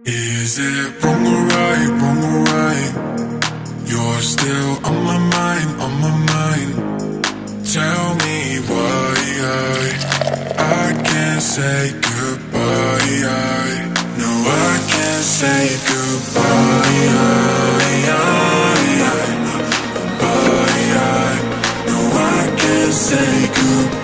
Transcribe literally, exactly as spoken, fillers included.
Is it wrong or right, wrong or right? You're still on my mind, on my mind. Tell me why I, I can't say goodbye. I, no, I can't say goodbye. I, I, I, I, no, I can't say goodbye.